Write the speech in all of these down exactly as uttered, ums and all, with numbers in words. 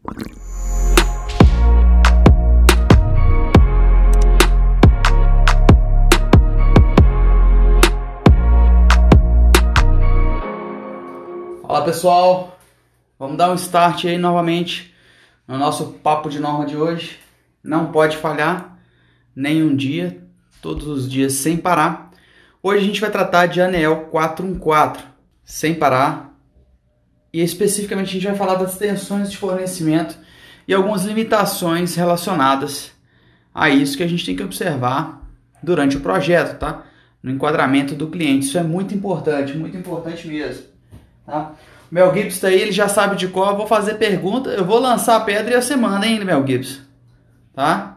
Fala pessoal, vamos dar um start aí novamente no nosso papo de norma de hoje. Não pode falhar nem um dia, todos os dias sem parar. Hoje a gente vai tratar de ANEEL quatrocentos e quatorze, sem parar, e especificamente a gente vai falar das tensões de fornecimento e algumas limitações relacionadas a isso que a gente tem que observar durante o projeto, tá? No enquadramento do cliente. Isso é muito importante, muito importante mesmo. Tá? O Mel Gibbs está aí, ele já sabe de qual. Eu vou fazer pergunta, eu vou lançar a pedra e a semana, hein, Mel Gibbs? Tá?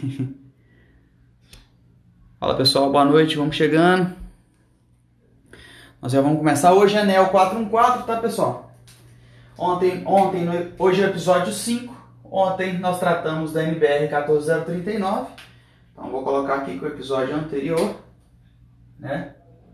Fala pessoal, boa noite, vamos chegando. Nós já vamos começar hoje, ANEEL quatrocentos e quatorze, tá pessoal? Ontem, ontem no, hoje é o episódio cinco. Ontem nós tratamos da N B R quatorze mil trinta e nove. Então vou colocar aqui com o episódio anterior, né?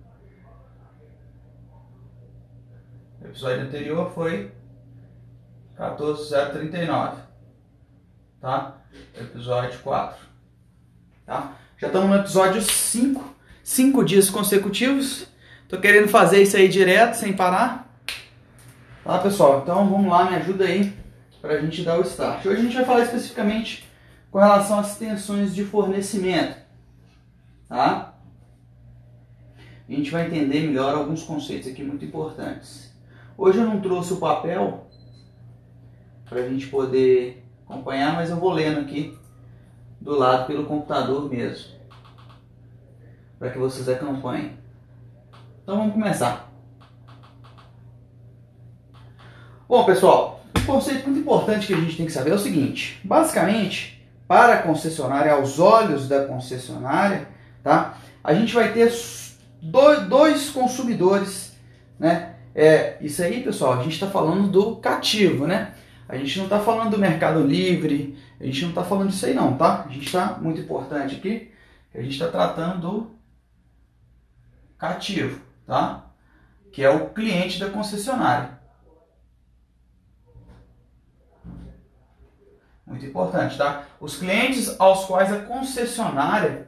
O episódio anterior foi quatorze mil trinta e nove, tá? Episódio quatro, tá? Já estamos no episódio cinco, cinco dias consecutivos. Tô querendo fazer isso aí direto, sem parar. Tá, pessoal? Então vamos lá, me ajuda aí pra gente dar o start. Hoje a gente vai falar especificamente com relação às tensões de fornecimento, tá? A gente vai entender melhor alguns conceitos aqui muito importantes. Hoje eu não trouxe o papel para a gente poder acompanhar, mas eu vou lendo aqui do lado pelo computador mesmo, para que vocês acompanhem. Então vamos começar. Bom pessoal, um conceito muito importante que a gente tem que saber é o seguinte: basicamente, para a concessionária, aos olhos da concessionária, tá? A gente vai ter dois, dois consumidores, né? É, isso aí, pessoal, a gente está falando do cativo, né? A gente não está falando do Mercado Livre, a gente não está falando disso aí não, tá? A gente está, muito importante aqui, a gente está tratando do cativo, tá? Que é o cliente da concessionária. Muito importante, tá? Os clientes aos quais a concessionária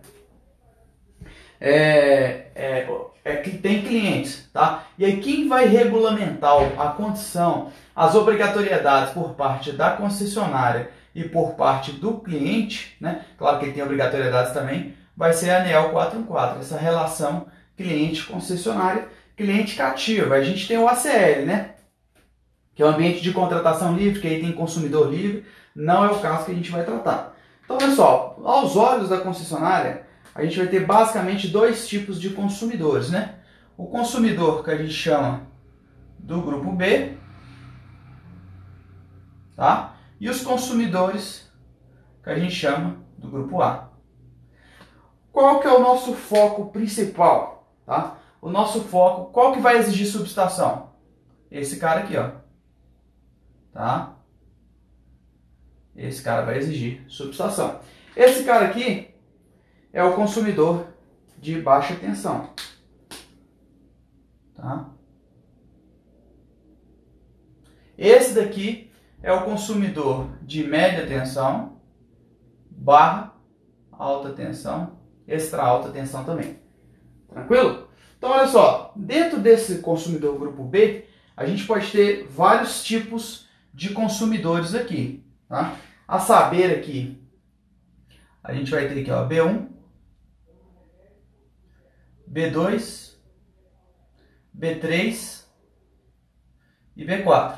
é, é, é que tem clientes, tá? E aí quem vai regulamentar a condição, as obrigatoriedades por parte da concessionária e por parte do cliente, né? Claro que ele tem obrigatoriedades também, vai ser a ANEEL quatrocentos e quatorze, essa relação cliente-concessionária, cliente cativo. A gente tem o A C L, né? Que é o ambiente de contratação livre, que aí tem consumidor livre. Não é o caso que a gente vai tratar. Então, pessoal, aos olhos da concessionária, a gente vai ter basicamente dois tipos de consumidores, né? O consumidor que a gente chama do grupo B, tá? E os consumidores que a gente chama do grupo A. Qual que é o nosso foco principal, tá? O nosso foco, qual que vai exigir subestação? Esse cara aqui, ó. Tá? Esse cara vai exigir subestação. Esse cara aqui é o consumidor de baixa tensão, tá? Esse daqui é o consumidor de média tensão barra alta tensão, extra alta tensão também. Tranquilo? Então olha só, dentro desse consumidor grupo B, a gente pode ter vários tipos de consumidores aqui, tá? A saber aqui, a gente vai ter aqui, ó, B um, B dois, B três e B quatro.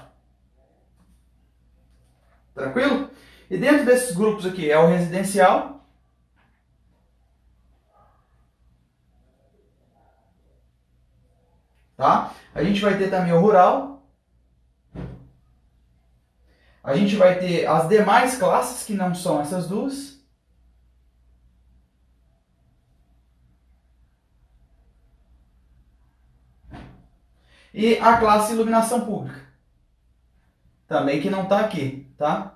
Tranquilo? E dentro desses grupos aqui é o residencial, tá? A gente vai ter também o rural. A gente vai ter as demais classes que não são essas duas. E a classe iluminação pública, também que não está aqui, tá?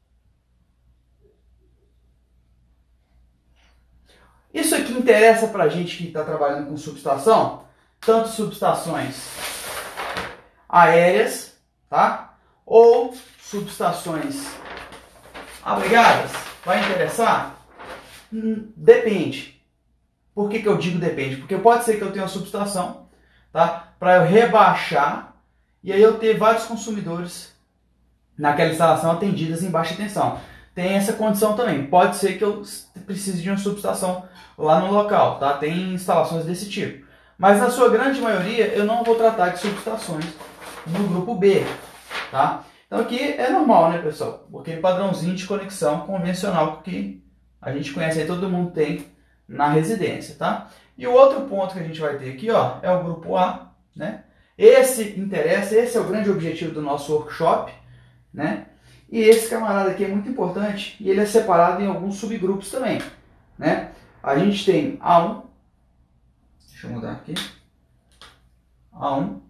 Isso aqui interessa para a gente que está trabalhando com subestação, tanto subestações aéreas, tá? Ou subestações abrigadas? Vai interessar? Hum, depende. Por que que eu digo depende? Porque pode ser que eu tenha uma subestação, tá? Para eu rebaixar e aí eu ter vários consumidores naquela instalação atendidas em baixa tensão. Tem essa condição também. Pode ser que eu precise de uma subestação lá no local, tá? Tem instalações desse tipo. Mas na sua grande maioria eu não vou tratar de subestações no grupo B, tá? Então aqui é normal, né, pessoal? Porque padrãozinho de conexão convencional que a gente conhece aí, todo mundo tem na residência, tá? E o outro ponto que a gente vai ter aqui, ó, é o grupo A, né? Esse interessa, esse é o grande objetivo do nosso workshop, né? E esse camarada aqui é muito importante e ele é separado em alguns subgrupos também, né? A gente tem A um, deixa eu mudar aqui, A um,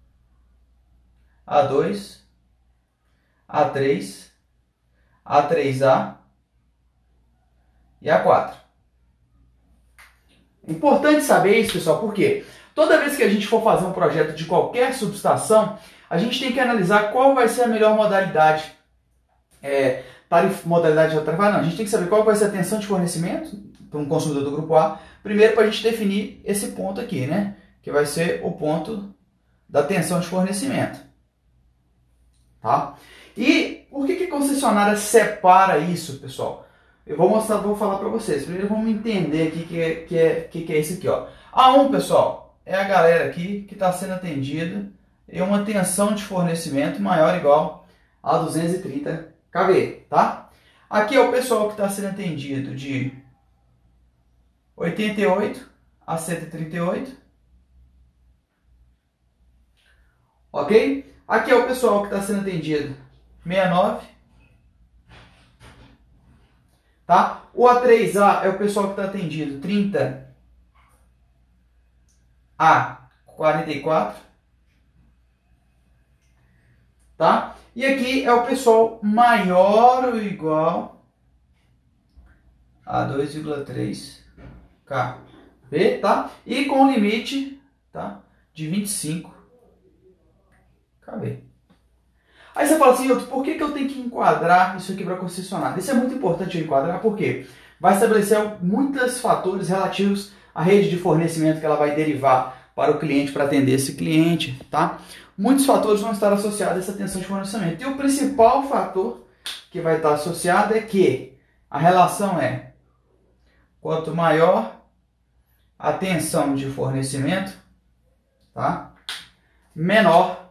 A dois, A três, A três A e A quatro. É importante saber isso, pessoal, porque toda vez que a gente for fazer um projeto de qualquer subestação, a gente tem que analisar qual vai ser a melhor modalidade. É, tarif, modalidade de tarifa, não, a gente tem que saber qual vai ser a tensão de fornecimento para um consumidor do grupo A, primeiro para a gente definir esse ponto aqui, né? Que vai ser o ponto da tensão de fornecimento. Tá? E por que que a concessionária separa isso, pessoal? Eu vou mostrar, vou falar para vocês. Primeiro vamos entender aqui que é, que é, que é isso aqui, ó. A um, pessoal, é a galera aqui que está sendo atendida em uma tensão de fornecimento maior ou igual a duzentos e trinta kV, tá? Aqui é o pessoal que está sendo atendido de oitenta e oito a cento e trinta e oito. Ok? Aqui é o pessoal que está sendo atendido sessenta e nove. Tá? O A três A é o pessoal que está atendido trinta a quarenta e quatro. Tá? E aqui é o pessoal maior ou igual a dois vírgula três kV, tá? E com limite, tá, de vinte e cinco kV. Aí você fala assim, por que que eu tenho que enquadrar isso aqui para concessionária? Isso é muito importante eu enquadrar, porque vai estabelecer muitos fatores relativos à rede de fornecimento que ela vai derivar para o cliente, para atender esse cliente, tá? Muitos fatores vão estar associados a essa tensão de fornecimento. E o principal fator que vai estar associado é que a relação é quanto maior a tensão de fornecimento, tá? Menor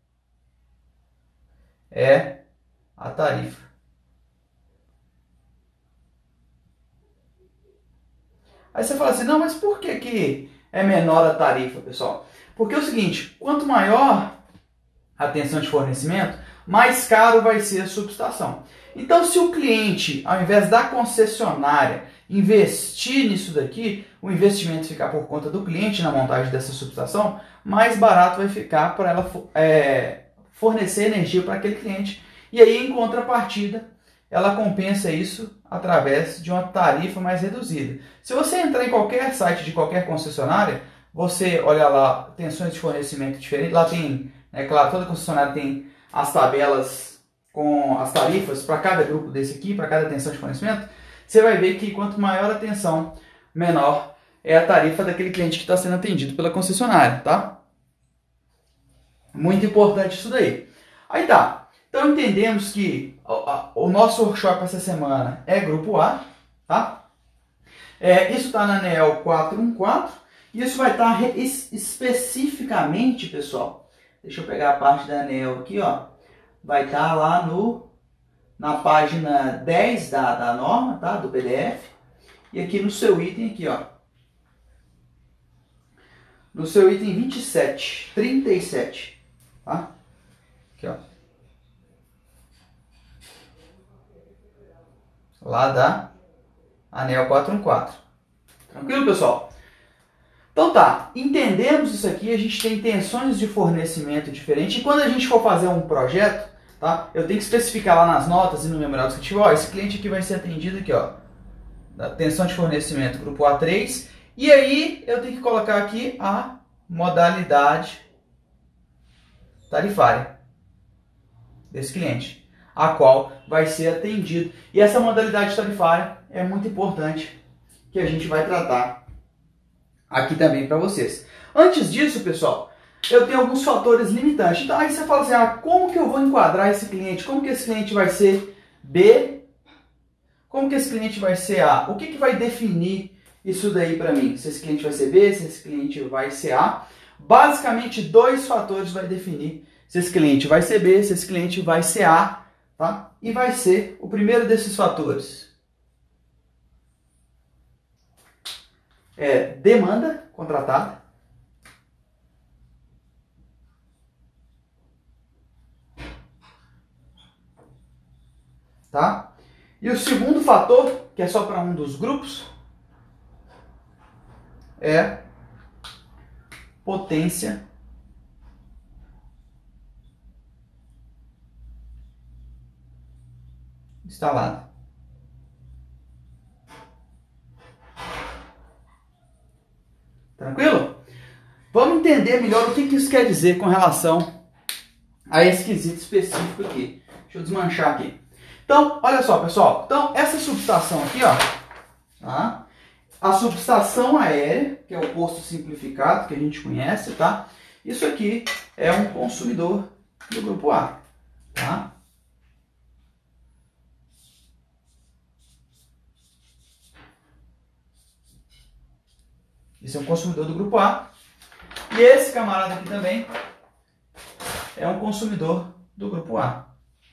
é a tarifa. Aí você fala assim, não, mas por que que é menor a tarifa, pessoal? Porque é o seguinte, quanto maior a tensão de fornecimento, mais caro vai ser a subestação. Então, se o cliente, ao invés da concessionária, investir nisso daqui, o investimento ficar por conta do cliente na montagem dessa subestação, mais barato vai ficar para ela é, fornecer energia para aquele cliente. E aí, em contrapartida, ela compensa isso através de uma tarifa mais reduzida. Se você entrar em qualquer site de qualquer concessionária, você olha lá, tensões de fornecimento diferentes, lá tem, é claro, toda concessionária tem as tabelas com as tarifas para cada grupo desse aqui, para cada tensão de fornecimento, você vai ver que quanto maior a tensão, menor é a tarifa daquele cliente que está sendo atendido pela concessionária, tá? Muito importante isso daí. Aí tá, então entendemos que o nosso workshop essa semana é grupo A, tá? É, isso está na ANEEL quatrocentos e quatorze, e isso vai estar especificamente, pessoal, deixa eu pegar a parte da ANEEL aqui, ó, vai estar lá no, na página dez da, da norma, tá? Do P D F, e aqui no seu item aqui, ó, no seu item vinte e sete, trinta e sete, tá? Aqui, ó. Lá da ANEEL quatrocentos e quatorze. Tranquilo, pessoal? Então tá, entendemos isso aqui, a gente tem tensões de fornecimento diferentes, e quando a gente for fazer um projeto, tá, eu tenho que especificar lá nas notas e no memorial descritivo, ó, esse cliente aqui vai ser atendido aqui, ó, da tensão de fornecimento grupo A três, e aí eu tenho que colocar aqui a modalidade tarifária desse cliente. a qual vai ser atendido. E essa modalidade tarifária é muito importante, que a gente vai tratar aqui também para vocês. Antes disso, pessoal, eu tenho alguns fatores limitantes. Então aí você fala assim, ah, como que eu vou enquadrar esse cliente? Como que esse cliente vai ser B? Como que esse cliente vai ser A? O que, que vai definir isso daí para mim? Se esse cliente vai ser B, se esse cliente vai ser A? Basicamente, dois fatores vai definir se esse cliente vai ser B, se esse cliente vai ser A, tá? E vai ser o primeiro desses fatores é demanda contratada. Tá? E o segundo fator, que é só para um dos grupos, é potência instalada. Tranquilo? Vamos entender melhor o que isso quer dizer com relação a esse quesito específico aqui. Deixa eu desmanchar aqui. Então, olha só, pessoal. Então, essa subestação aqui, ó, tá? A subestação aérea, que é o posto simplificado, que a gente conhece, tá? Isso aqui é um consumidor do grupo A, tá? Esse é um consumidor do grupo A. E esse camarada aqui também é um consumidor do grupo A.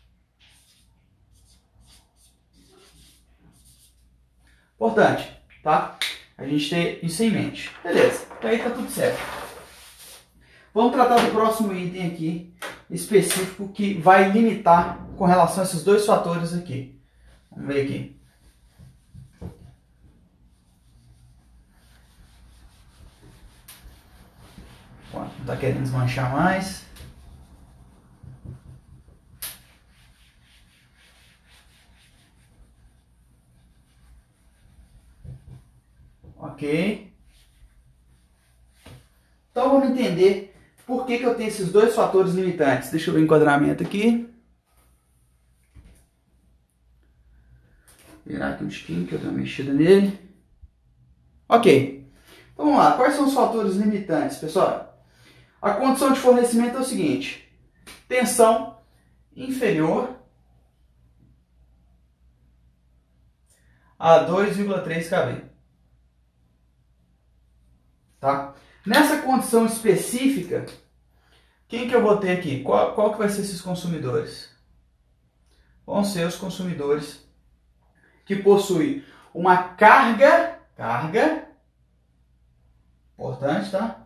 Importante, tá? A gente ter isso em mente. Beleza, até aí tá tudo certo. Vamos tratar do próximo item aqui, específico, que vai limitar com relação a esses dois fatores aqui. Vamos ver aqui. Não está querendo desmanchar mais. Ok. Então vamos entender por que, que eu tenho esses dois fatores limitantes. Deixa eu ver o enquadramento aqui. Virar aqui um tiquinho que eu dei uma mexida nele. Ok. Então vamos lá. Quais são os fatores limitantes, pessoal? A condição de fornecimento é o seguinte: tensão inferior a dois vírgula três kV. Tá? Nessa condição específica, quem que eu vou ter aqui? Qual, qual que vai ser esses consumidores? Vão ser os consumidores que possuem uma carga, carga, importante, tá?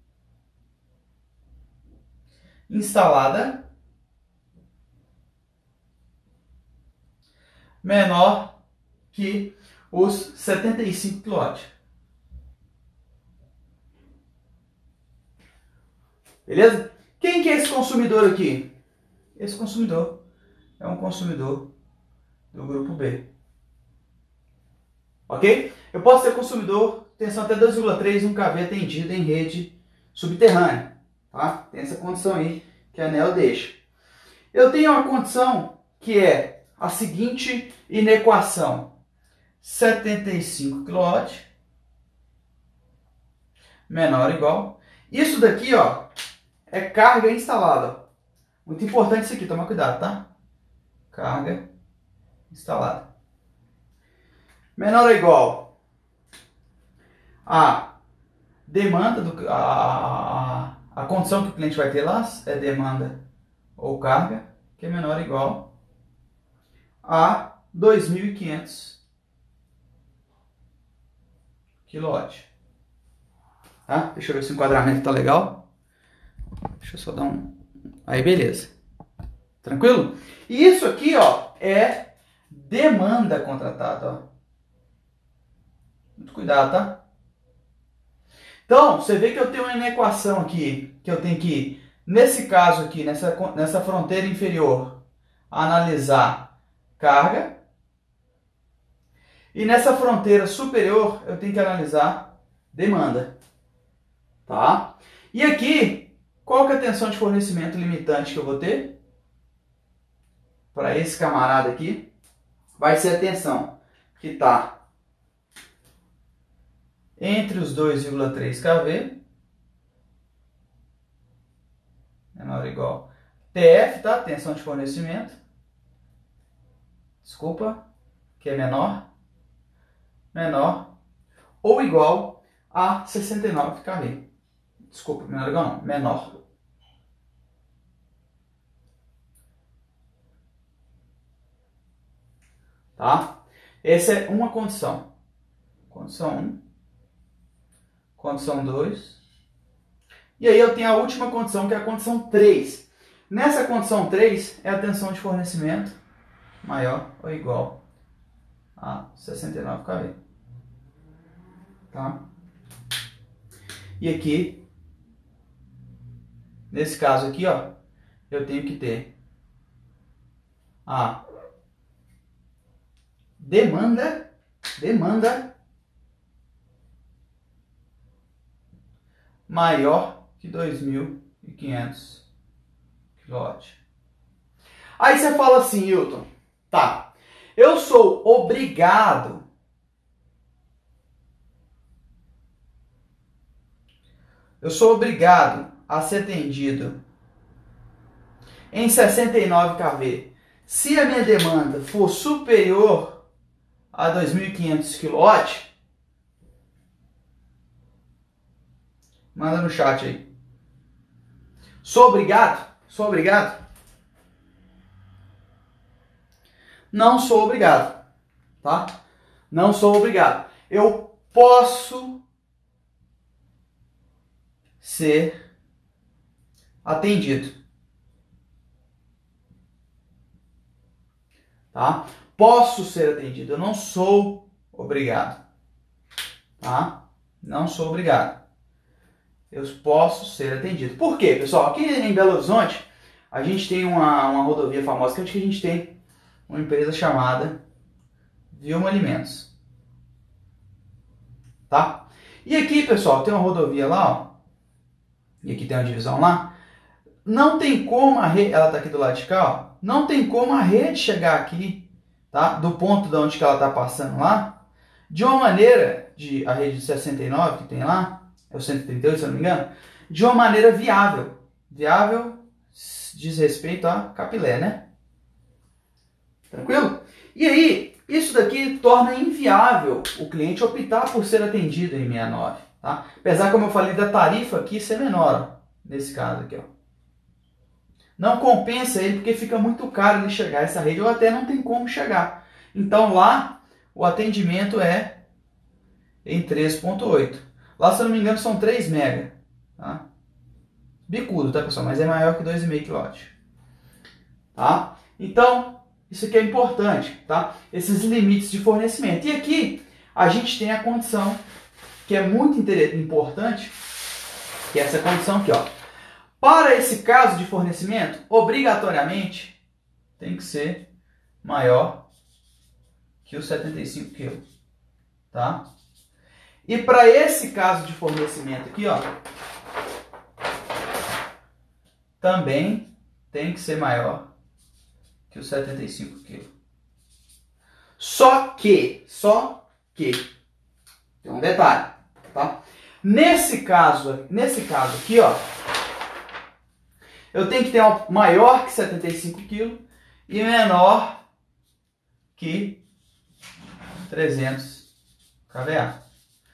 Instalada menor que os setenta e cinco quilowatt. Beleza? Quem que é esse consumidor aqui? Esse consumidor é um consumidor do grupo B. Ok? Eu posso ser consumidor, tensão até dois vírgula três, um kV atendido em rede subterrânea. Tá? Tem essa condição aí que a ANEEL deixa. Eu tenho uma condição que é a seguinte inequação: setenta e cinco quilowatt menor ou igual. Isso daqui, ó, é carga instalada. Muito importante isso aqui, toma cuidado, tá? Carga instalada. Menor ou igual a demanda, do, a, a, a condição que o cliente vai ter lá é demanda ou carga, que é menor ou igual a dois mil e quinhentos quilowatt. Tá? Deixa eu ver se o enquadramento tá legal. Deixa eu só dar um... Aí, beleza. Tranquilo? E isso aqui, ó, é demanda contratada, ó. Muito cuidado, tá? Então, você vê que eu tenho uma equação aqui, que eu tenho que, nesse caso aqui, nessa, nessa fronteira inferior, analisar carga. E nessa fronteira superior, eu tenho que analisar demanda. Tá? E aqui, qual que é a tensão de fornecimento limitante que eu vou ter? para esse camarada aqui vai ser a tensão que está entre os dois vírgula três kV, menor ou igual T F, tá? Tensão de fornecimento, desculpa, que é menor, menor ou igual a sessenta e nove kV. Desculpa, menor ou igual não, menor. Tá? Essa é uma condição. Condição um. Condição dois. E aí eu tenho a última condição, que é a condição três. Nessa condição três é a tensão de fornecimento maior ou igual a sessenta e nove kV. Tá? E aqui, nesse caso aqui, ó, eu tenho que ter a demanda, demanda maior que dois mil e quinhentos quilowatt. Aí você fala assim, Hilton, tá, eu sou obrigado eu sou obrigado a ser atendido em sessenta e nove kV se a minha demanda for superior a dois mil e quinhentos quilowatt. Manda no chat aí. Sou obrigado? Sou obrigado? Não sou obrigado, tá? Não sou obrigado. Eu posso ser atendido, tá? Posso ser atendido. Eu não sou obrigado, tá? Não sou obrigado. Eu posso ser atendido. Por quê, pessoal? Aqui em Belo Horizonte, a gente tem uma, uma rodovia famosa, que a gente tem uma empresa chamada Vilma Alimentos. Tá? E aqui, pessoal, tem uma rodovia lá, ó, e aqui tem uma divisão lá. Não tem como a rede, ela está aqui do lado de cá, ó, não tem como a rede chegar aqui, tá? Do ponto de onde que ela está passando lá, de uma maneira, de, a rede de sessenta e nove que tem lá, é o cento e trinta e oito, se eu não me engano, de uma maneira viável. Viável diz respeito a capilé, né? Tranquilo? E aí, isso daqui torna inviável o cliente optar por ser atendido em sessenta e nove. Tá? Apesar, como eu falei, da tarifa aqui ser menor, ó, nesse caso aqui. Ó. Não compensa ele porque fica muito caro ele chegar a essa rede, ou até não tem como chegar. Então lá, o atendimento é em três ponto oito. Lá, se eu não me engano, são três mega. Tá? Bicudo, tá, pessoal? Mas é maior que dois vírgula cinco quilowatt. Tá? Então, isso aqui é importante, tá? Esses limites de fornecimento. E aqui, a gente tem a condição que é muito importante, que é essa condição aqui, ó. Para esse caso de fornecimento, obrigatoriamente, tem que ser maior que os setenta e cinco quilos, tá? E para esse caso de fornecimento aqui, ó, também tem que ser maior que os setenta e cinco quilos. Só que, só que, tem um detalhe, tá? Nesse caso, nesse caso aqui, ó, eu tenho que ter um maior que setenta e cinco quilos e menor que trezentos kVA.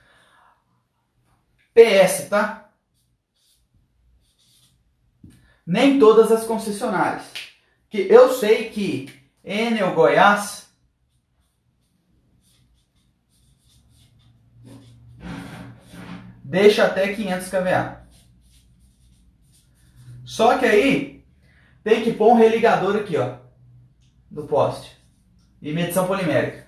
P S, tá? Nem todas as concessionárias. Que eu sei que Enel Goiás deixa até quinhentos kVA. Só que aí tem que pôr um religador aqui, ó, do poste. E medição polimérica.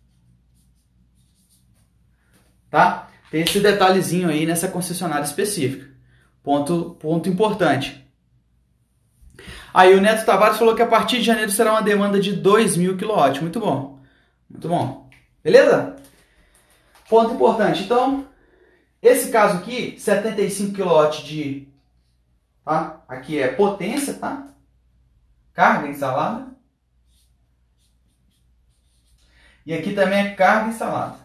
Tá? Tem esse detalhezinho aí nessa concessionária específica. Ponto, ponto importante. Aí o Neto Tavares falou que a partir de janeiro será uma demanda de dois mil quilowatt. Muito bom. Muito bom. Beleza? Ponto importante. Então, esse caso aqui, setenta e cinco quilowatt de... Tá? Aqui é potência, tá? Carga instalada. E aqui também é carga instalada.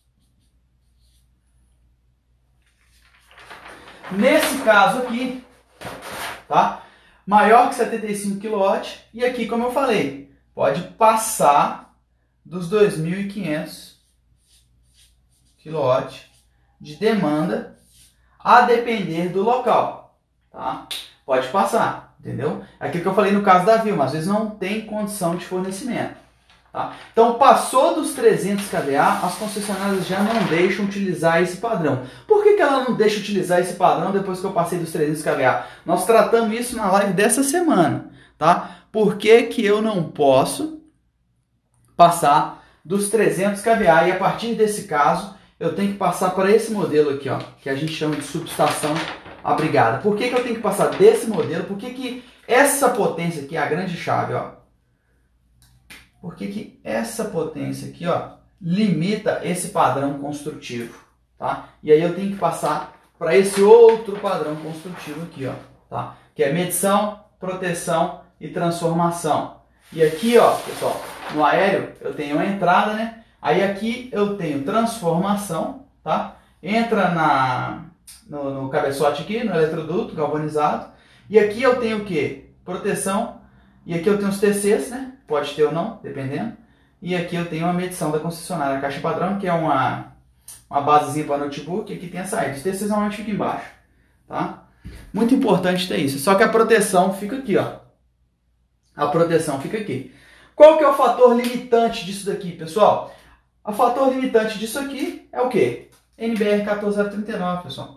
Nesse caso aqui, tá? Maior que setenta e cinco quilowatts. E aqui, como eu falei, pode passar dos dois mil e quinhentos quilowatts de demanda, a depender do local, tá? Pode passar, entendeu? Aquilo que eu falei no caso da Vilma, às vezes não tem condição de fornecimento. Tá? Então, passou dos trezentos kVA, as concessionárias já não deixam utilizar esse padrão. Por que que ela não deixa utilizar esse padrão depois que eu passei dos trezentos kVA? Nós tratamos isso na live dessa semana. Tá? Por que que eu não posso passar dos trezentos kVA? E a partir desse caso, eu tenho que passar para esse modelo aqui, ó, que a gente chama de subestação abrigada. Por que que eu tenho que passar desse modelo? Por que que essa potência aqui é a grande chave, ó? Por que que essa potência aqui, ó, limita esse padrão construtivo, tá? E aí eu tenho que passar para esse outro padrão construtivo aqui, ó, tá? Que é medição, proteção e transformação. E aqui, ó, pessoal, no aéreo eu tenho a entrada, né? Aí aqui eu tenho transformação, tá? Entra na, no, no cabeçote aqui, no eletroduto galvanizado. E aqui eu tenho o quê? Proteção. E aqui eu tenho os T Cs, né? Pode ter ou não, dependendo. E aqui eu tenho a medição da concessionária, a caixa padrão, que é uma, uma basezinha para notebook. E aqui tem a saída. Os T Cs normalmente ficam embaixo, tá? Muito importante ter isso. Só que a proteção fica aqui, ó. A proteção fica aqui. Qual que é o fator limitante disso daqui, pessoal? O fator limitante disso aqui é o quê? N B R um quatro zero três nove, pessoal.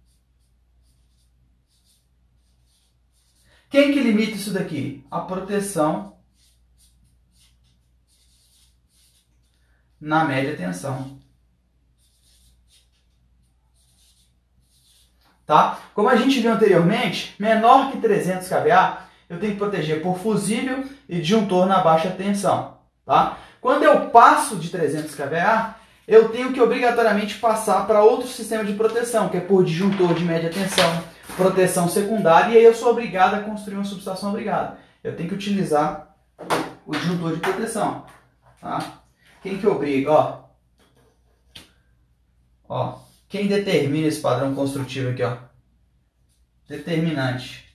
Quem que limita isso daqui? A proteção na média tensão. Tá? Como a gente viu anteriormente, menor que trezentos kVA, eu tenho que proteger por fusível e disjuntor na baixa tensão. Tá? Quando eu passo de trezentos kVA, eu tenho que obrigatoriamente passar para outro sistema de proteção, que é por disjuntor de média tensão, proteção secundária, e aí eu sou obrigado a construir uma subestação abrigada. Eu tenho que utilizar o disjuntor de proteção. Tá? Quem que obriga? Ó, ó, quem determina esse padrão construtivo aqui? Ó? Determinante.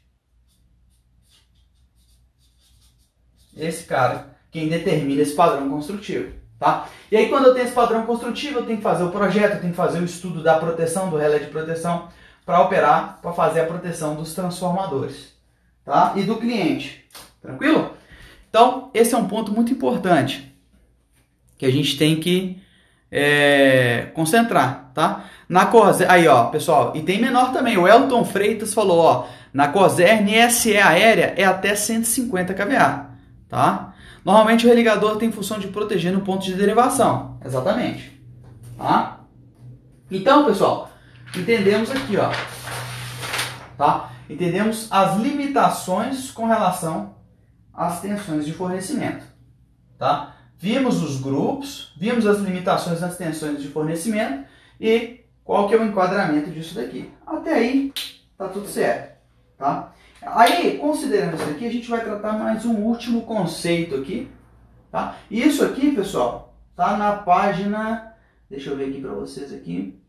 Esse cara, quem determina esse padrão construtivo. Tá? E aí quando eu tenho esse padrão construtivo, eu tenho que fazer o projeto, eu tenho que fazer o estudo da proteção, do relé de proteção, para operar, para fazer a proteção dos transformadores, tá? E do cliente. Tranquilo? Então, esse é um ponto muito importante que a gente tem que é, concentrar, tá? Na Corsair, aí ó, pessoal, e tem menor também. O Elton Freitas falou, ó, na Corsair S E aérea é até cento e cinquenta kVA, tá? Normalmente o religador tem função de proteger no ponto de derivação, exatamente, tá? Então, pessoal, entendemos aqui, ó, tá? Entendemos as limitações com relação às tensões de fornecimento, tá? Vimos os grupos, vimos as limitações das tensões de fornecimento e qual que é o enquadramento disso daqui. Até aí, tá tudo certo, tá? Aí, considerando isso aqui, a gente vai tratar mais um último conceito aqui, tá? Isso aqui, pessoal, tá na página, deixa eu ver aqui para vocês aqui,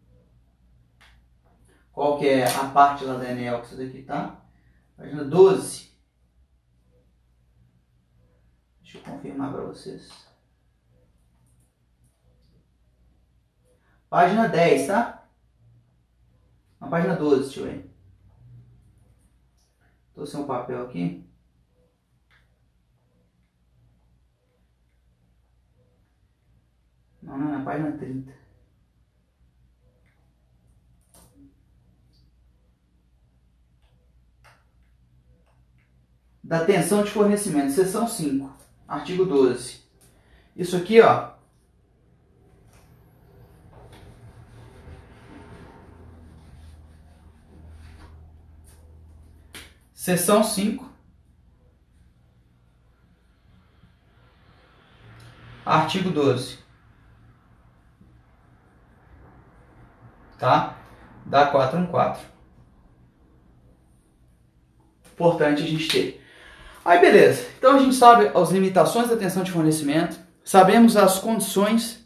qual que é a parte lá da Enel que isso daqui, tá? Página doze. Deixa eu confirmar para vocês. Página dez, tá? Na página doze, deixa eu ver. Tô sem um papel aqui. Não, não, na página trinta. Da tensão de fornecimento, seção cinco, artigo doze. Isso aqui, ó. Seção cinco, artigo doze, tá? Da quatrocentos e quatorze. Importante a gente ter. Aí beleza, então a gente sabe as limitações da tensão de fornecimento, sabemos as condições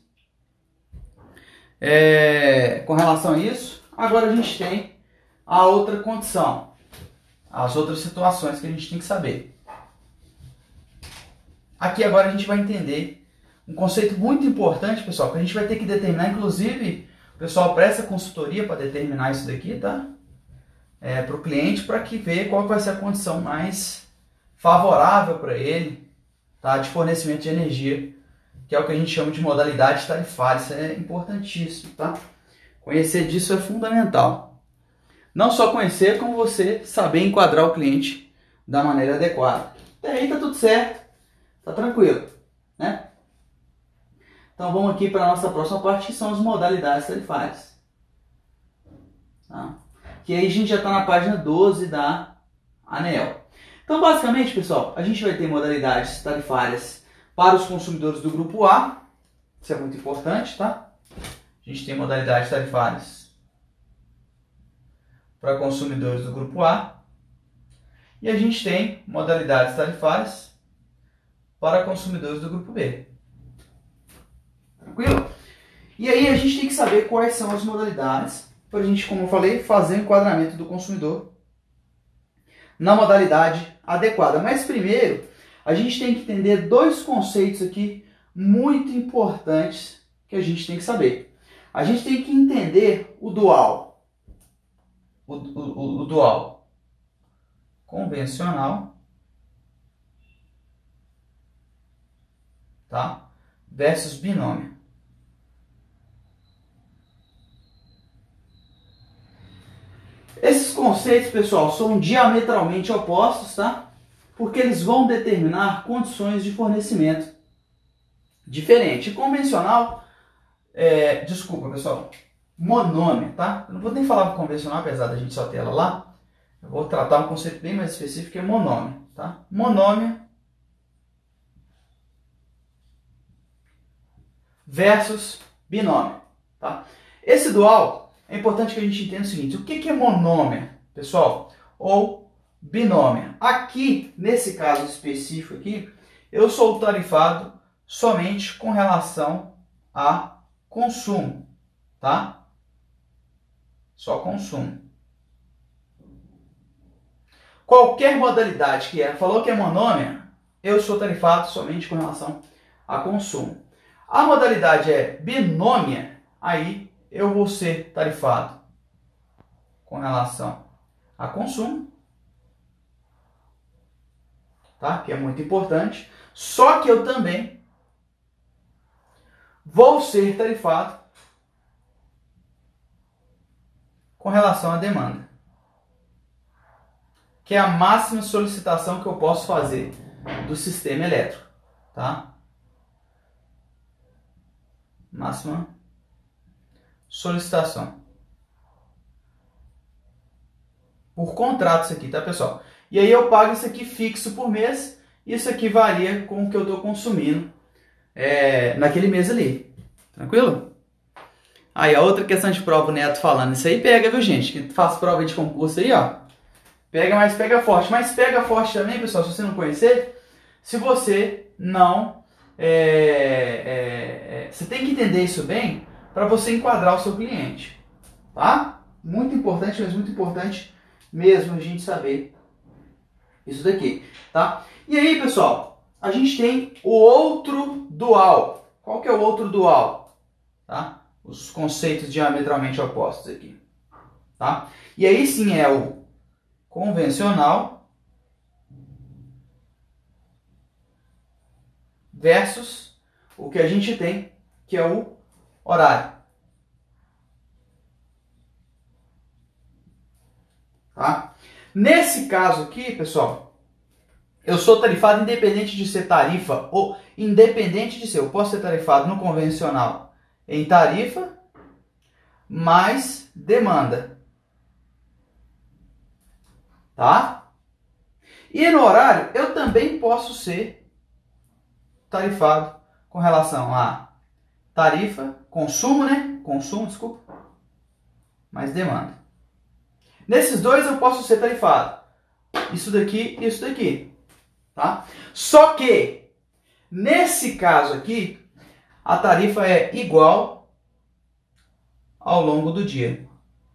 é, com relação a isso. Agora a gente tem a outra condição, as outras situações que a gente tem que saber. Aqui agora a gente vai entender um conceito muito importante, pessoal, que a gente vai ter que determinar, inclusive, o pessoal presta consultoria para determinar isso daqui, tá? É, para o cliente, para que ver qual vai ser a condição mais favorável para ele, tá? De fornecimento de energia, que é o que a gente chama de modalidade tarifária. Isso é importantíssimo, tá? Conhecer disso é fundamental. Não só conhecer, como você saber enquadrar o cliente da maneira adequada. Até aí tá tudo certo, tá tranquilo, né? Então vamos aqui para a nossa próxima parte, que são as modalidades tarifárias. Tá? Que aí a gente já está na página doze da ANEEL. Então basicamente, pessoal, a gente vai ter modalidades tarifárias para os consumidores do grupo A. Isso é muito importante, tá? A gente tem modalidades tarifárias para consumidores do grupo A. E a gente tem modalidades tarifárias para consumidores do grupo B. Tranquilo? E aí a gente tem que saber quais são as modalidades para a gente, como eu falei, fazer o enquadramento do consumidor na modalidade adequada. Mas primeiro, a gente tem que entender dois conceitos aqui muito importantes que a gente tem que saber. A gente tem que entender o dual, o, o, o dual convencional, tá? Versus binômio. Esses conceitos, pessoal, são diametralmente opostos, tá? Porque eles vão determinar condições de fornecimento diferente. Convencional, é, desculpa, pessoal, monômio, tá? Eu não vou nem falar convencional, apesar da gente só ter ela lá. Eu vou tratar um conceito bem mais específico, que é monômio, tá? Monômio versus binômio, tá? Esse dual, é importante que a gente entenda o seguinte: o que é monômio, pessoal? Ou binômio. Aqui, nesse caso específico aqui, eu sou tarifado somente com relação a consumo, tá? Só consumo. Qualquer modalidade que é, falou que é monômia, eu sou tarifado somente com relação a consumo. A modalidade é binômia, aí eu vou ser tarifado com relação a consumo, tá? Que é muito importante. Só que eu também vou ser tarifado com relação à demanda, que é a máxima solicitação que eu posso fazer do sistema elétrico, tá? Máxima solicitação por contrato, isso aqui, tá, pessoal? E aí eu pago isso aqui fixo por mês. Isso aqui varia com o que eu estou consumindo é, naquele mês ali. Tranquilo? Aí a outra questão de prova, o Neto falando. Isso aí pega, viu, gente? Que faz prova de concurso aí, ó. Pega, mas pega forte. Mas pega forte também, pessoal, se você não conhecer. Se você não... É, é, é, você tem que entender isso bem para você enquadrar o seu cliente. Tá? Muito importante, mas muito importante mesmo a gente saber isso daqui, tá? E aí, pessoal, a gente tem o outro dual. Qual que é o outro dual? Tá? Os conceitos diametralmente opostos aqui, tá? E aí sim é o convencional versus o que a gente tem, que é o horário. Tá? Nesse caso aqui, pessoal, eu sou tarifado independente de ser tarifa ou independente de ser. Eu posso ser tarifado no convencional em tarifa mais demanda. Tá? E no horário, eu também posso ser tarifado com relação a tarifa, consumo, né? Consumo, desculpa, mais demanda. Nesses dois eu posso ser tarifado. Isso daqui e isso daqui. Tá? Só que Nesse caso aqui, a tarifa é igual ao longo do dia.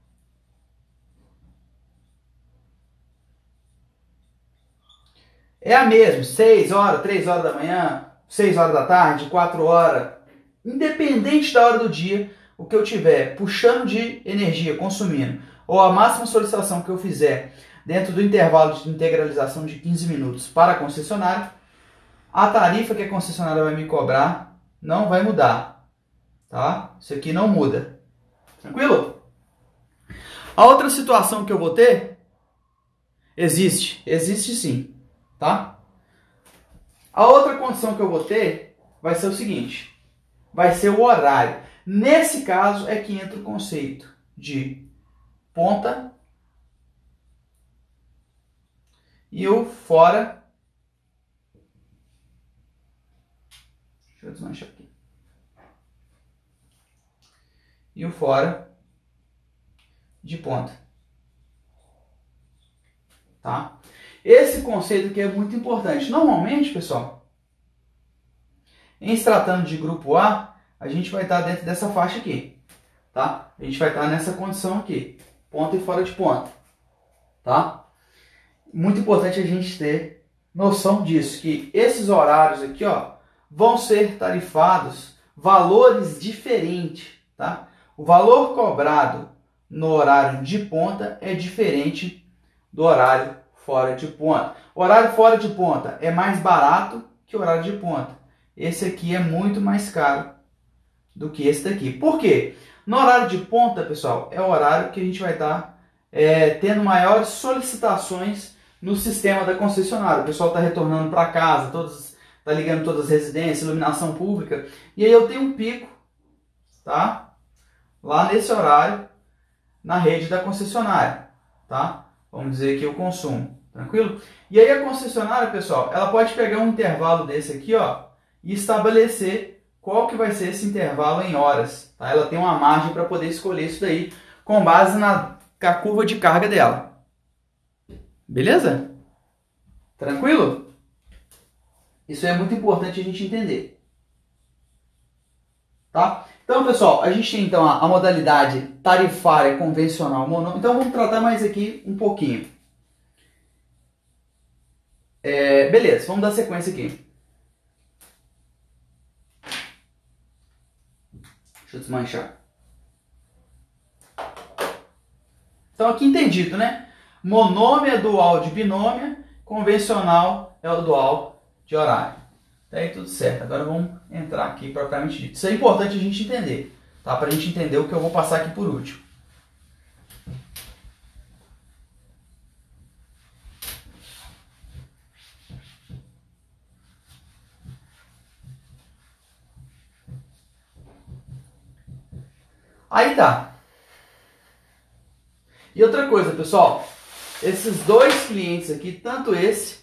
É a mesma, seis horas, três horas da manhã, seis horas da tarde, quatro horas. Independente da hora do dia, o que eu tiver puxando de energia, consumindo, ou a máxima solicitação que eu fizer dentro do intervalo de integralização de quinze minutos para a concessionária, a tarifa que a concessionária vai me cobrar não vai mudar. Tá? Isso aqui não muda. Tranquilo? A outra situação que eu vou ter, existe, existe sim. Tá? A outra condição que eu vou ter vai ser o seguinte, vai ser o horário. Nesse caso é que entra o conceito de ponta e o fora. Deixa eu desmanchar aqui. E o fora de ponta. Tá? Esse conceito aqui é muito importante. Normalmente, pessoal, em se tratando de grupo A, a gente vai estar dentro dessa faixa aqui, tá? A gente vai estar nessa condição aqui, ponta e fora de ponta, tá? Muito importante a gente ter noção disso, que esses horários aqui, ó, vão ser tarifados valores diferentes, tá? O valor cobrado no horário de ponta é diferente do horário fora de ponta. O horário fora de ponta é mais barato que o horário de ponta. Esse aqui é muito mais caro do que esse daqui. Por quê? No horário de ponta, pessoal, é o horário que a gente vai estar é, tendo maiores solicitações no sistema da concessionária. O pessoal está retornando para casa, todos, tá ligando todas as residências, iluminação pública. E aí eu tenho um pico, tá? Lá nesse horário, na rede da concessionária, tá? Vamos dizer aqui o consumo, tranquilo? E aí a concessionária, pessoal, ela pode pegar um intervalo desse aqui, ó, e estabelecer qual que vai ser esse intervalo em horas, tá? Ela tem uma margem para poder escolher isso daí com base na, na curva de carga dela. Beleza? Tranquilo? Isso é muito importante a gente entender. Tá? Então, pessoal, a gente tem então a, a modalidade tarifária convencional monômica. Então, vamos tratar mais aqui um pouquinho. É, beleza, vamos dar sequência aqui. Deixa eu desmanchar. Então, aqui entendido, né? Monômio é dual de binômio, convencional é o dual de horário. Tá aí tudo certo. Agora vamos entrar aqui propriamente dito. Isso é importante a gente entender, tá? Para a gente entender o que eu vou passar aqui por último. Aí tá. E outra coisa, pessoal, esses dois clientes aqui, tanto esse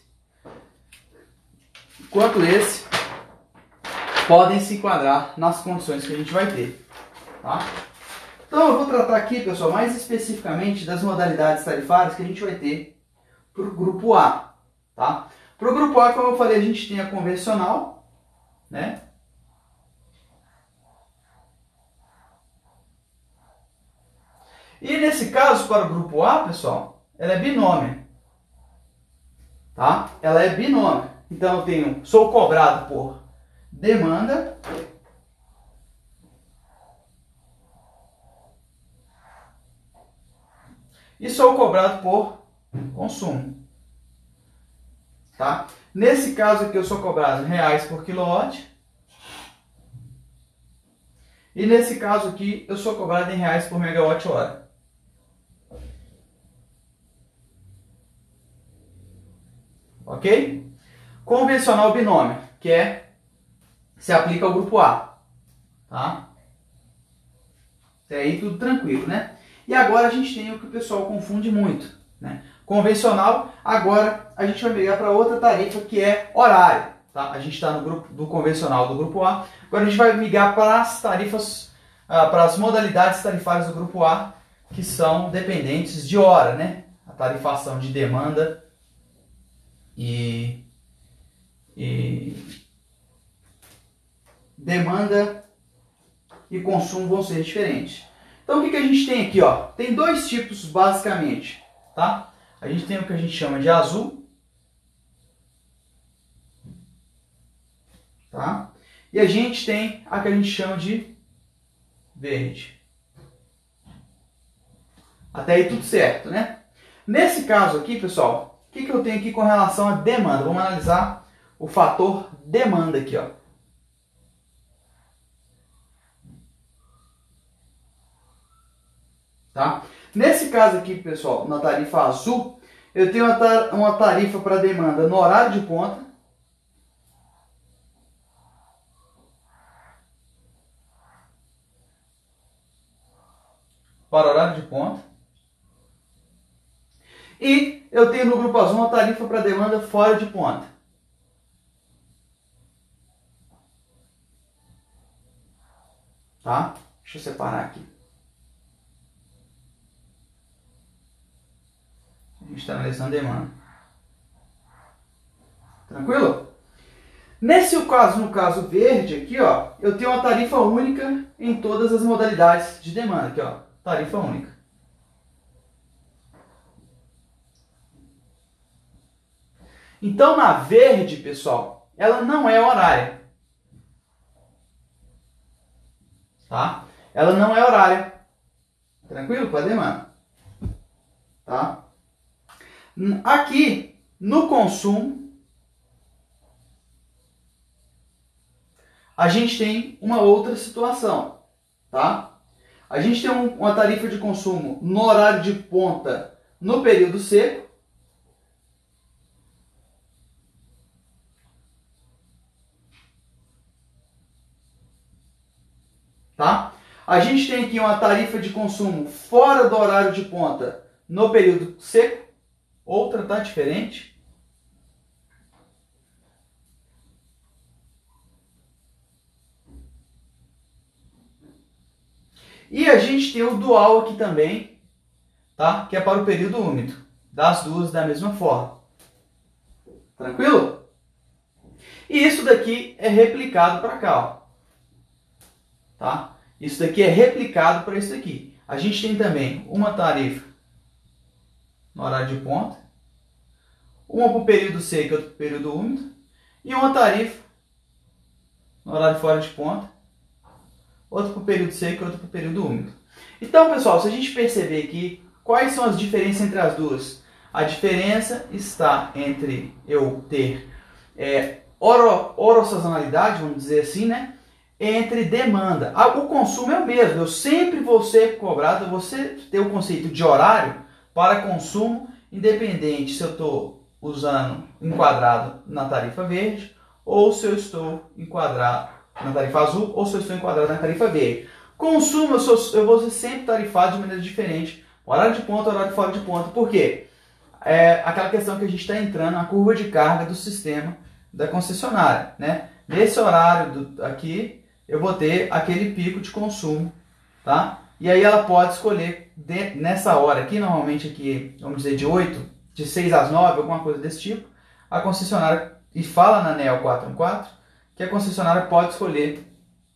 quanto esse, podem se enquadrar nas condições que a gente vai ter, tá? Então eu vou tratar aqui, pessoal, mais especificamente das modalidades tarifárias que a gente vai ter para o grupo A, tá? Para o grupo A, como eu falei, a gente tem a convencional, né? E nesse caso, para o grupo A, pessoal, ela é binômio, tá? Ela é binômio. Então eu tenho, sou cobrado por demanda e sou cobrado por consumo, tá? Nesse caso aqui eu sou cobrado em reais por quilowatt e nesse caso aqui eu sou cobrado em reais por megawatt-hora. Ok? Convencional binômio, que é, se aplica ao grupo A, tá? Até aí tudo tranquilo, né? E agora a gente tem o que o pessoal confunde muito, né? Convencional, agora a gente vai migrar para outra tarifa que é horário, tá? A gente está no grupo do convencional do grupo A, agora a gente vai migrar para as tarifas, ah, para as modalidades tarifárias do grupo A, que são dependentes de hora, né? A tarifação de demanda e, e, demanda e consumo vão ser diferentes. Então o que, que a gente tem aqui? Ó? Tem dois tipos basicamente. Tá? A gente tem o que a gente chama de azul. Tá? E a gente tem a que a gente chama de verde. Até aí tudo certo, né? Nesse caso aqui, pessoal, o que, que eu tenho aqui com relação à demanda? Vamos analisar o fator demanda aqui, ó. Tá? Nesse caso aqui, pessoal, na tarifa azul, eu tenho uma tarifa para demanda no horário de ponta. Para horário de ponta. E eu tenho no grupo azul uma tarifa para demanda fora de ponta. Tá? Deixa eu separar aqui. A gente está analisando a demanda. Tranquilo? Nesse caso, no caso verde aqui, ó, eu tenho uma tarifa única em todas as modalidades de demanda. Aqui, ó, tarifa única. Então, na verde, pessoal, ela não é horária. Tá? Ela não é horária. Tranquilo? Com a demanda. Tá? Aqui, no consumo, a gente tem uma outra situação. Tá? A gente tem um, uma tarifa de consumo no horário de ponta no período seco. Tá? A gente tem aqui uma tarifa de consumo fora do horário de ponta no período seco. Outra tá diferente. E a gente tem o dual aqui também, tá? Que é para o período úmido. Das duas da mesma forma. Tranquilo? E isso daqui é replicado para cá, ó. Tá? Isso daqui é replicado para isso aqui. A gente tem também uma tarifa no horário de ponta, uma para o período seco e outra para o período úmido, e uma tarifa no horário fora de ponta, outra para o período seco e outra para o período úmido. Então, pessoal, se a gente perceber aqui, quais são as diferenças entre as duas? A diferença está entre eu ter é, oro, orossazonalidade, vamos dizer assim, né? Entre demanda. O consumo é o mesmo, eu sempre vou ser cobrado, eu vou ter o conceito de horário para consumo, independente se eu estou usando enquadrado na tarifa verde, ou se eu estou enquadrado na tarifa azul, ou se eu estou enquadrado na tarifa verde. Consumo, eu, sou, eu vou ser sempre tarifado de maneira diferente, horário de ponta, horário fora de ponta. Por quê? É aquela questão que a gente está entrando na curva de carga do sistema da concessionária, né? Nesse horário do, aqui, eu vou ter aquele pico de consumo, tá? E aí ela pode escolher de, nessa hora aqui, normalmente aqui, vamos dizer de oito, de seis às nove, alguma coisa desse tipo, a concessionária, e fala na A N E L quatrocentos e quatorze, que a concessionária pode escolher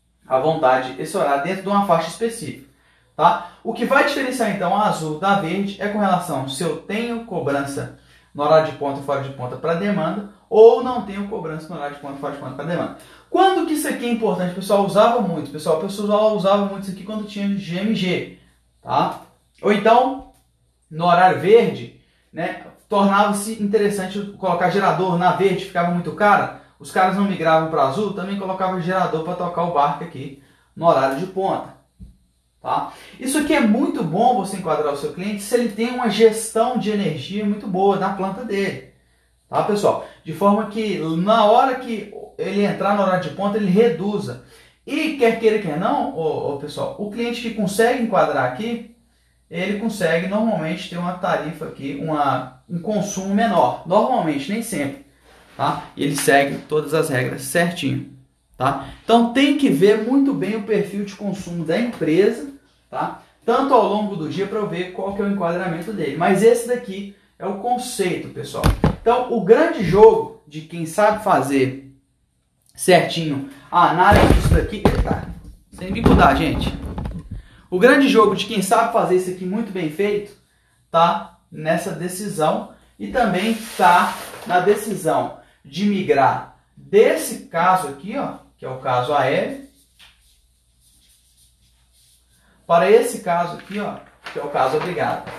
à vontade esse horário dentro de uma faixa específica, tá? O que vai diferenciar então a azul da verde é com relação se eu tenho cobrança no horário de ponta e fora de ponta para demanda, ou não tenho cobrança no horário de ponta e fora de ponta para demanda. Quando que isso aqui é importante? O pessoal usava muito, pessoal, o pessoal usava muito isso aqui quando tinha G M G, tá? Ou então, no horário verde, né, tornava-se interessante colocar gerador na verde, ficava muito caro, os caras não migravam para azul, também colocavam gerador para tocar o barco aqui no horário de ponta. Tá? Isso aqui é muito bom você enquadrar o seu cliente se ele tem uma gestão de energia muito boa na planta dele. Tá, pessoal? De forma que na hora que ele entrar no horário de ponta, ele reduza. E quer queira, quer não, ô, ô, pessoal, o cliente que consegue enquadrar aqui, ele consegue normalmente ter uma tarifa aqui, uma, um consumo menor. Normalmente, nem sempre. Tá? E ele segue todas as regras certinho. Tá? Então tem que ver muito bem o perfil de consumo da empresa, tá? Tanto ao longo do dia para eu ver qual que é o enquadramento dele. Mas esse daqui é o conceito, pessoal. Então o grande jogo de quem sabe fazer certinho a análise disso daqui. Eita, sem dificuldade, gente. O grande jogo de quem sabe fazer isso aqui muito bem feito tá nessa decisão e também tá na decisão de migrar desse caso aqui, ó, que é o caso aéreo, para esse caso aqui, ó, que é o caso obrigado.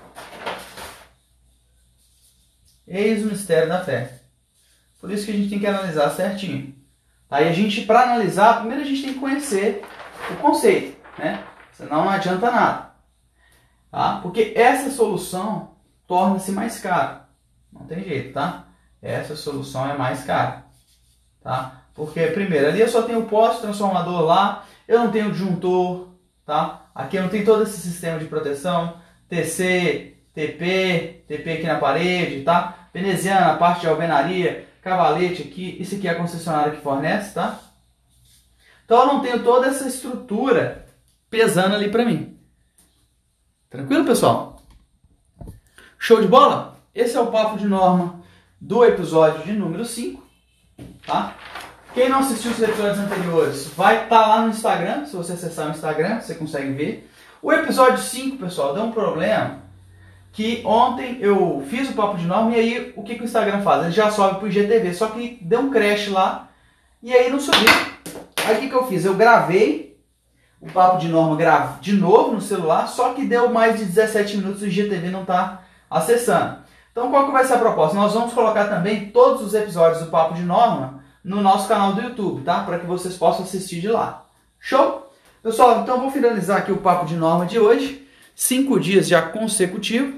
Eis o mistério da fé. Por isso que a gente tem que analisar certinho. Aí a gente, para analisar, primeiro a gente tem que conhecer o conceito, né? Senão não adianta nada. Tá? Porque essa solução torna-se mais cara. Não tem jeito, tá? Essa solução é mais cara. Tá? Porque, primeiro, ali eu só tenho o poste transformador lá, eu não tenho disjuntor, tá? Aqui eu não tenho todo esse sistema de proteção, T C, T P, T P aqui na parede, tá? Veneziana, parte de alvenaria, cavalete aqui, isso aqui é a concessionária que fornece, tá? Então eu não tenho toda essa estrutura pesando ali pra mim. Tranquilo, pessoal? Show de bola? Esse é o papo de norma do episódio de número cinco, tá? Quem não assistiu os episódios anteriores, vai estar lá no Instagram, se você acessar o Instagram, você consegue ver. O episódio cinco, pessoal, deu um problema que ontem eu fiz o papo de norma e aí o que, que o Instagram faz? Ele já sobe para o I G T V, só que deu um crash lá e aí não subiu. Aí o que, que eu fiz? Eu gravei o papo de norma grave de novo no celular, só que deu mais de dezessete minutos e o I G T V não está acessando. Então qual que vai ser a proposta? Nós vamos colocar também todos os episódios do papo de norma no nosso canal do YouTube, tá? Para que vocês possam assistir de lá. Show? Pessoal, então eu vou finalizar aqui o papo de norma de hoje. Cinco dias já consecutivo.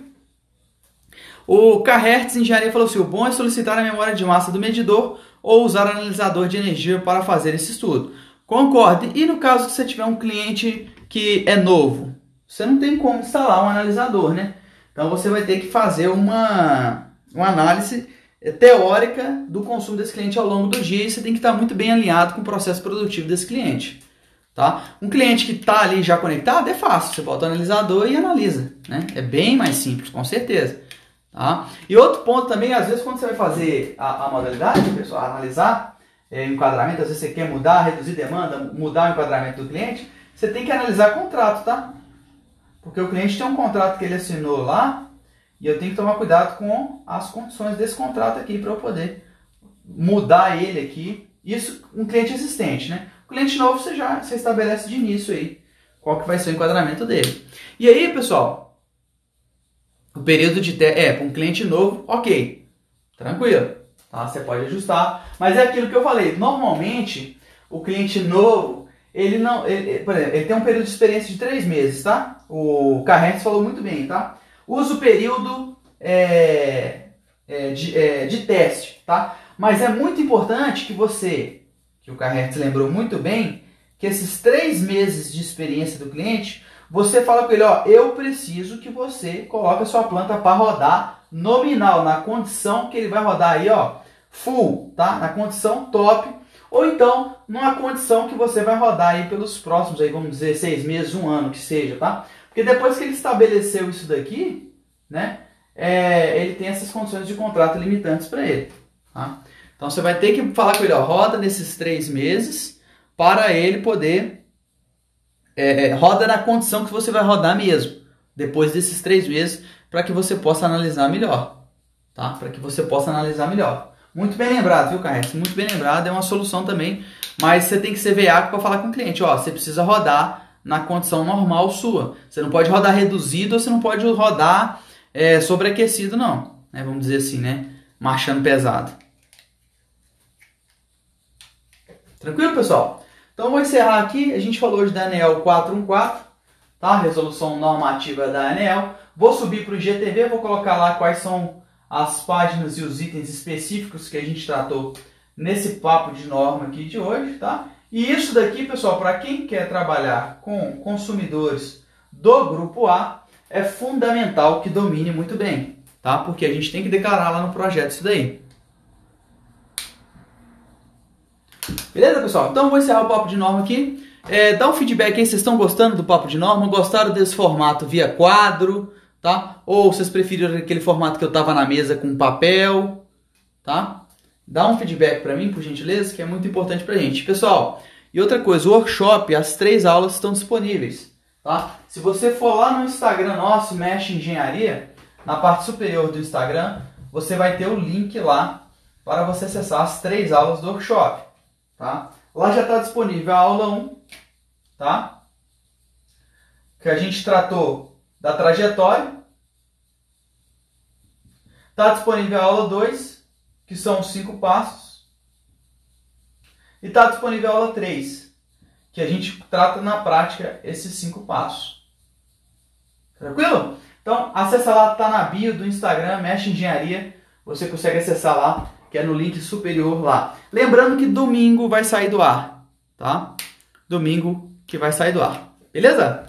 O Cahertz Engenharia falou assim, o bom é solicitar a memória de massa do medidor ou usar o analisador de energia para fazer esse estudo. Concorde. E no caso que você tiver um cliente que é novo, você não tem como instalar um analisador, né? Então você vai ter que fazer uma, uma análise teórica do consumo desse cliente ao longo do dia e você tem que estar muito bem alinhado com o processo produtivo desse cliente. Tá? Um cliente que está ali já conectado é fácil, você bota o analisador e analisa, né? É bem mais simples, com certeza. Tá? E outro ponto também, às vezes quando você vai fazer a, a modalidade, pessoal, analisar é, enquadramento, às vezes você quer mudar, reduzir demanda, mudar o enquadramento do cliente, você tem que analisar contrato, tá? Porque o cliente tem um contrato que ele assinou lá e eu tenho que tomar cuidado com as condições desse contrato aqui para eu poder mudar ele aqui. Isso um cliente existente, né? O cliente novo você já você estabelece de início aí qual que vai ser o enquadramento dele. E aí, pessoal, o período de teste é para um cliente novo, ok, tranquilo, tá? Você pode ajustar, mas é aquilo que eu falei. Normalmente o cliente novo ele não, ele, por exemplo, ele tem um período de experiência de três meses, tá? O Cahertz falou muito bem, tá? Usa o período é, é, de, é, de teste, tá? Mas é muito importante que você, que o Cahertz lembrou muito bem, que esses três meses de experiência do cliente, você fala com ele, ó, eu preciso que você coloque a sua planta para rodar nominal, na condição que ele vai rodar aí, ó, full, tá? Na condição top, ou então numa condição que você vai rodar aí pelos próximos, aí vamos dizer, seis meses, um ano, que seja, tá? Porque depois que ele estabeleceu isso daqui, né, é, ele tem essas condições de contrato limitantes para ele, tá? Então você vai ter que falar com ele, ó, roda nesses três meses para ele poder, é, roda na condição que você vai rodar mesmo, depois desses três meses, para que você possa analisar melhor, tá? Para que você possa analisar melhor. Muito bem lembrado, viu, Cahertz? Muito bem lembrado, é uma solução também, mas você tem que ser veaco para falar com o cliente, ó, você precisa rodar na condição normal sua. Você não pode rodar reduzido ou você não pode rodar é, sobreaquecido, não, né? Vamos dizer assim, né? Marchando pesado. Tranquilo, pessoal? Então eu vou encerrar aqui. A gente falou hoje da ANEEL quatrocentos e quatorze, tá? Resolução normativa da ANEEL. Vou subir para o I G T V, vou colocar lá quais são as páginas e os itens específicos que a gente tratou nesse papo de norma aqui de hoje, tá? E isso daqui, pessoal, para quem quer trabalhar com consumidores do grupo A, é fundamental que domine muito bem, tá? Porque a gente tem que declarar lá no projeto isso daí. Beleza, pessoal? Então vou encerrar o papo de norma aqui. É, dá um feedback aí, vocês estão gostando do papo de norma? Gostaram desse formato via quadro, tá? Ou vocês preferiram aquele formato que eu tava na mesa com papel, tá? dá um feedback para mim, por gentileza, que é muito importante pra gente. Pessoal, e outra coisa, o workshop, as três aulas estão disponíveis, tá? Se você for lá no Instagram nosso, Mesh Engenharia, na parte superior do Instagram, você vai ter o link lá para você acessar as três aulas do workshop, tá? Lá já está disponível a aula um, tá? Que a gente tratou da trajetória. Está disponível a aula dois, que são os cinco passos. E está disponível a aula três, que a gente trata na prática esses cinco passos. Tranquilo? Então, acessa lá, está na bio do Instagram, Mesh Engenharia. Você consegue acessar lá, que é no link superior lá. Lembrando que domingo vai sair do ar, tá? Domingo que vai sair do ar. Beleza?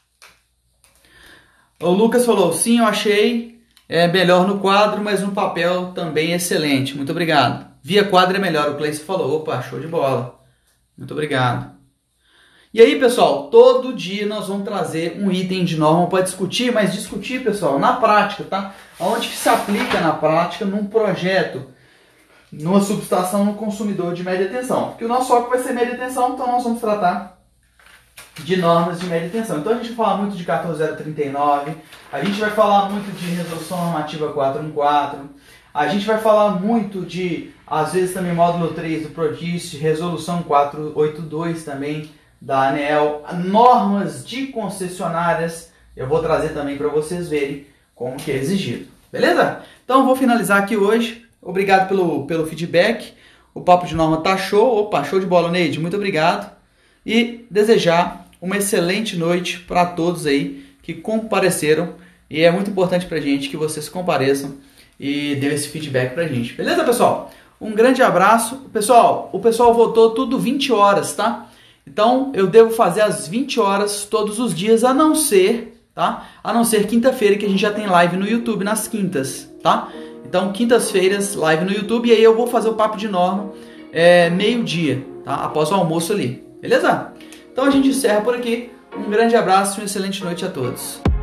O Lucas falou, sim, eu achei é, melhor no quadro, mas no papel também é excelente. Muito obrigado. Via quadro é melhor, o Cleiton falou. Opa, show de bola. Muito obrigado. E aí, pessoal, todo dia nós vamos trazer um item de norma para discutir, mas discutir, pessoal, na prática, tá? Onde que se aplica na prática num projeto, numa subestação no consumidor de média tensão. Porque o nosso foco vai ser média tensão, então nós vamos tratar de normas de média tensão. Então a gente vai falar muito de quatorze mil trinta e nove, a gente vai falar muito de resolução normativa quatrocentos e quatorze, a gente vai falar muito de, às vezes também módulo três do PRODIST, resolução quatrocentos e oitenta e dois também, da ANEEL, normas de concessionárias, eu vou trazer também para vocês verem como que é exigido, beleza? Então eu vou finalizar aqui hoje, obrigado pelo, pelo feedback, o papo de norma tá show, opa, show de bola, Neide, muito obrigado, e desejar uma excelente noite para todos aí que compareceram, e é muito importante pra gente que vocês compareçam e dêem esse feedback pra gente, beleza, pessoal? Um grande abraço, pessoal, o pessoal votou tudo vinte horas, tá? Então, eu devo fazer às vinte horas todos os dias, a não ser, tá? A não ser quinta-feira, que a gente já tem live no YouTube nas quintas, tá? Então, quintas-feiras, live no YouTube, e aí eu vou fazer o papo de norma é, meio-dia, tá? Após o almoço ali, beleza? Então, a gente encerra por aqui. Um grande abraço e uma excelente noite a todos.